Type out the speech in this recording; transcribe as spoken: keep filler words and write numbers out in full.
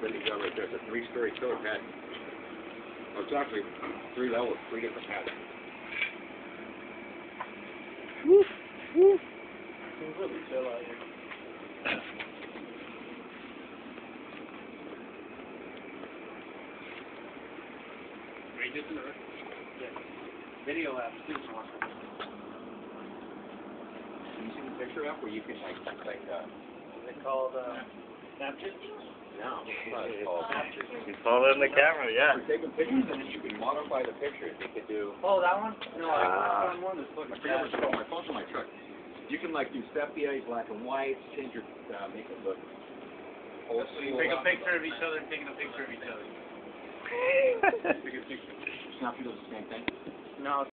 Then you got right there, it's a three-story killer pad. Oh, it's actually three levels, three different pads. Woo, woo. It's really chill out here. Are you just in the rest? Yeah. Video apps too. Can you see the picture app where you can like, like, uh... Is it called, uh, Snapchat? No, it's not called. You saw it in the camera, yeah. You're taking pictures and then you can modify the pictures. You could do... Oh, that one? No, I Ah. found one that's My fucking camera's fast. on my phone's in my truck. You can like do sepia, black and white, change your, uh, make it look old school. Take a picture of each other, taking a picture of each other. Take a picture. Snap, you do the same thing. No.